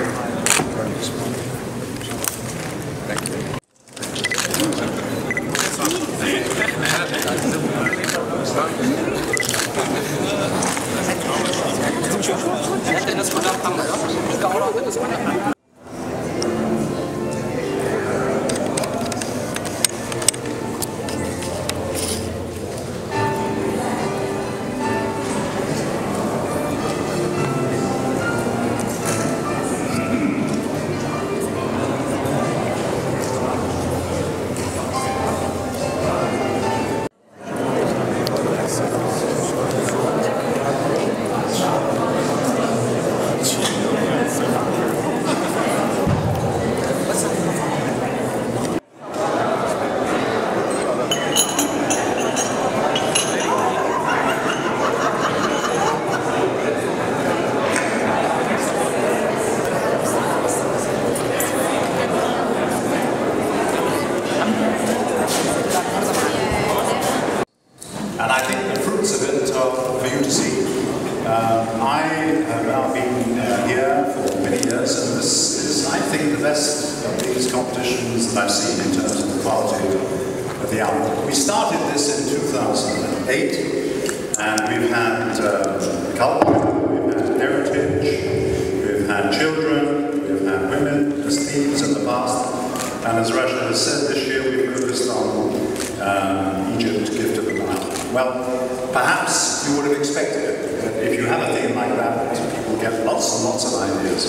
And I think the fruits of it are for you to see. I have now been here for many years, and this is, I think, the best of these competitions that I've seen in terms of the quality of the album. We started this in 2008, and we've had culture, we've had heritage, we've had children, we've had women as themes in the past, and as Russia has said, this year we focused on Egypt, Gift of the Nile. Well, perhaps you would have expected it, that if you have a theme like that, people get lots and lots of ideas.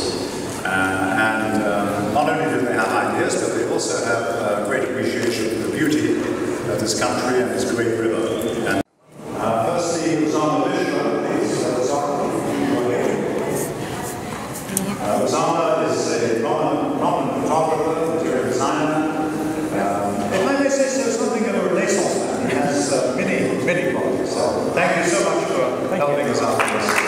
Not only do they have ideas, but they also have great appreciation for the beauty of this country and its great river. And, firstly, Osama Bishra, please. Osama is a prominent photographer, interior designer. If I may say so, something of a Renaissance man. He has many projects. So thank you so much for helping us out with this.